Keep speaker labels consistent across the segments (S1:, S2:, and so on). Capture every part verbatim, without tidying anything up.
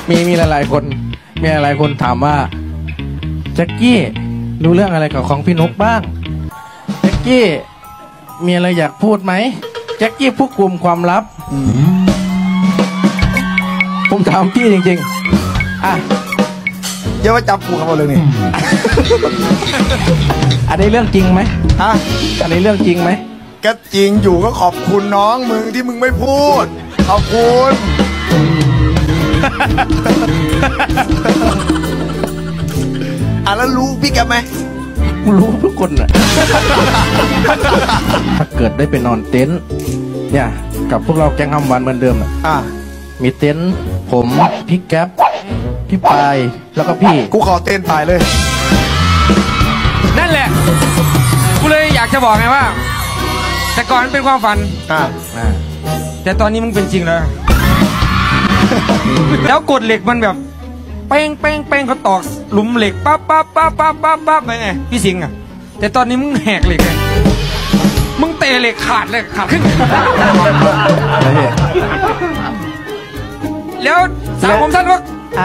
S1: มีมีหลายๆคนมีหลายๆคนถามว่าแจ็คกี้รู้เรื่องอะไรกับของพี่นุ๊กบ้างแจ็คกี้มีอะไรอยากพูดไหมแจ็คกี้ผู้กลุ่มความลับผมถามพี่จริงๆอ่ะ
S2: เดี๋ยวมาจับกูครับเรื่องนี้
S1: อันนี้เรื่องจริงไหม
S2: ฮะ
S1: อันนี้เรื่องจริงไหม
S2: ก็จริงอยู่ก็ขอบคุณน้องมึงที่มึงไม่พูดขอบคุณอ่ะแล้วรู้พี่แกไหม
S1: รู้ทุกคนอ่ะถ้าเกิดได้ไปนอนเต็นท์เนี่ยกับพวกเราแก๊งฮัมวันเหมือนเดิมอ่ะมีเต็นท์ผมพี่แก๊ปพี่ปายแล้วก็พี่
S2: กูขอเต้นตายเลย
S3: นั่นแหละกูเลยอยากจะบอกไงว่าแต่ก่อนมันเป็นความฝันอ่าแต่ตอนนี้มึงเป็นจริงแล้วแล้วกดเหล็กมันแบบเป้งเป้งเป้งเขาตอกหลุมเหล็กปั๊บปั๊บปั๊บปั๊บปั๊บปั๊บไปไงพี่สิงห์อ่ะแต่ตอนนี้มึงแหกเหล็กไงมึงเตะเหล็กขาดเลยขาดขึ้นแล้วสาวผมสั้นว่า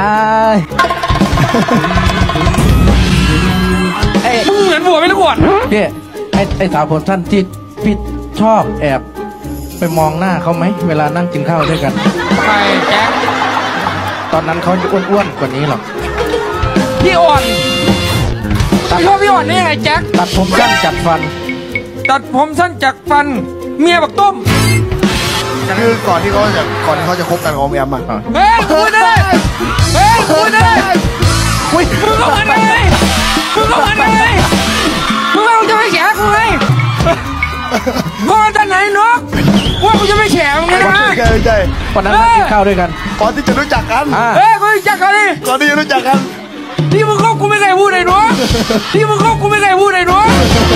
S3: ไอ้มึงเหมือนบัวไม่รู้ก่อน
S1: พี่ไอ้ไอ้สาวผมสั้นที่พี่ชอบแอบไปมองหน้าเขาไหมเวลานั่งกินข้าวด้วยกัน
S3: ใครแจ๊ค
S1: ตอนนั้นเขาจะอ้วนๆกว่านี้หรอก
S3: พี่อ่อนตัดพ่อพี่อ่อนได้ยังไงแจ๊ค
S1: ตัดผมสั้นจัดฟัน
S3: ตัดผมสั้นจัดฟันเมียบักต้ม
S2: คือก่อนที่เขาจะก่อนที่เขาจะคบกันของแอมอ่ะ
S3: เฮ้ยกูได้เฮ้ยกูได้มึงก็เหมือนเลยมึงก็เหมือนเลยมึงว่ากูจะไม่แฉกูไงก่อนจะไหนนกว่ากูจะไม่แฉมึงไงนะ
S2: ใช่ใช่
S1: ก่อนนั้นกินข้าวด้วยกัน
S2: ก่อนที่จะรู้จักกัน
S3: เฮ้ยกูรู้จักกันดิ
S2: ก่อนที่จะรู้จักกัน
S3: ที่มึงคบกูไม่เคยพูดเลยนกที่มึงคบกูไม่เคยพูดเลยนก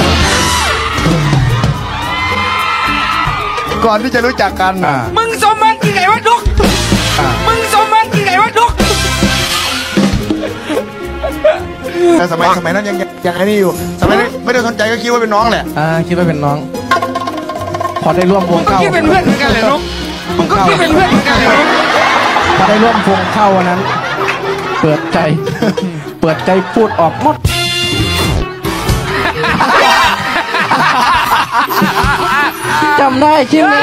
S2: ก่อนที่จะรู้จักกัน
S3: มึงสมบัติกี่ไงวะดุกมึงสมบัติกี่ไงวะดุก
S2: แต่สมัยสมัยนั้นยังยังไอ้นี่อยู่สมัยนี้ไม่ได้สนใจก็คิดว่าเป็นน้องแหละ
S1: อ่าคิดว่าเป็นน้องพอได้ร่วมวงเข้า
S3: คิดเป็นเพื่อนเหมือนกันเลยนุกมึงก็คิดเป็นเพื่อนเหมือนกันเลยนุก
S1: พอได้ร่วมวงเข้าวันนั้นเปิดใจเปิดใจพูดออกหมดจำได้ใช่ไหม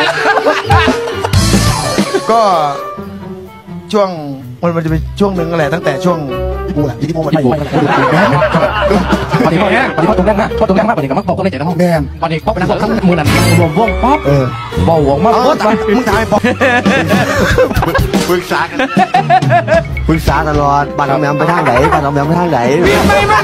S2: ก็ช่วงมันมันจะเป็นช่วงหนึ่งอะไรตั้งแต่ช่วงที่ปูแหละที่ปูมันไปปู
S1: วันนี้วันนี้พ่อตรงนั้นนะพ่อตรงนั้นมากกว่านี้กับมักบอกก็ได้ใจกันห้องแดงวันนี้พ่อเป็นนักข้างมือนั่นรวมวงป๊อปเออเบาหวงมากเออ
S2: มึงถ่ายป๊อปปรึกษากันปรึกษาตลอดบ้านเราแมวไปทางไหนบ้านเราแมวไปทางไหน
S3: ไม่ไม่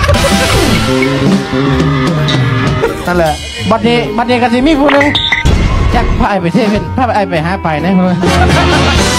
S1: นั่นแหละบัดนี้บัดนี้กันสิมีผู้หนึ่งแจ็คพาไอไปเทเป็นพาไอไปหาไปนะเพื่อน